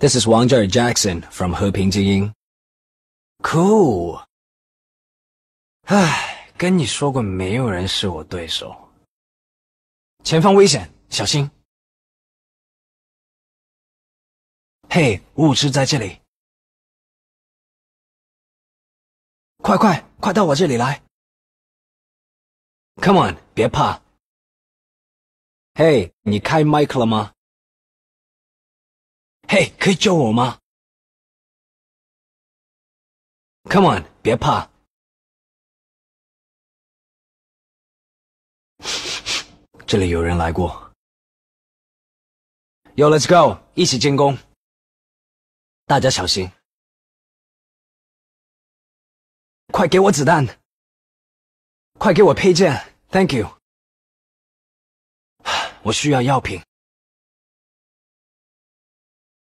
This is Wang Jackson from 和平精英。Cool。唉，跟你说过，没有人是我对手。前方危险，小心！嘿，物质在这里！快到我这里来 ！Come on， 别怕。嘿，你开麦克了吗？嘿，可以救我吗 ？Come on， 别怕。这里有人来过。Yo, let's go， 一起进攻。大家小心！快给我子弹！快给我配件 ！Thank you。我需要药品。